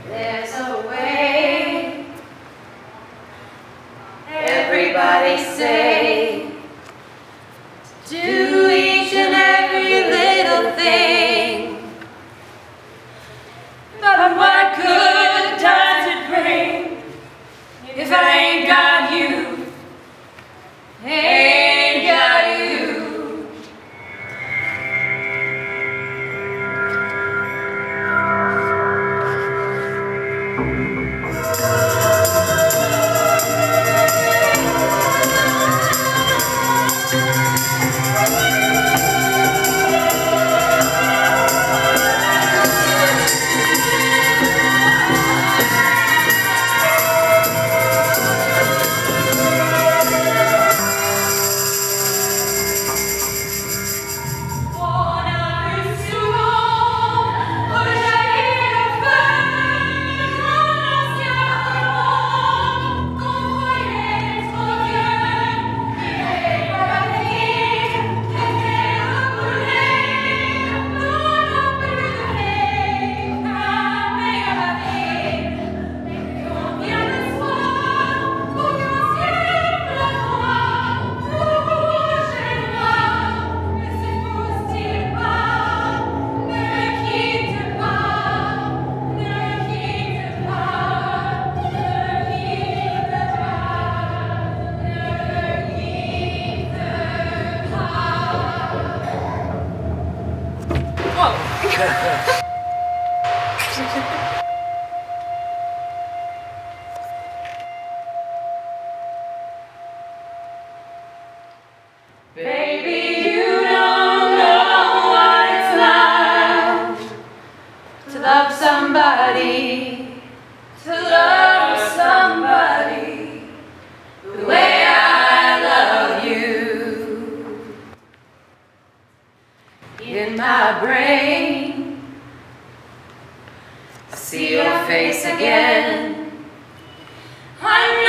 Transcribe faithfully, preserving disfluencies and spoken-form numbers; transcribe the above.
There's a way. Everybody say, do each and every little thing. But what good does it bring if I ain't got you? Ain't got you. Baby, you don't know what it's like to love somebody, to love somebody the way I love you. In my brain, I see your face again. I know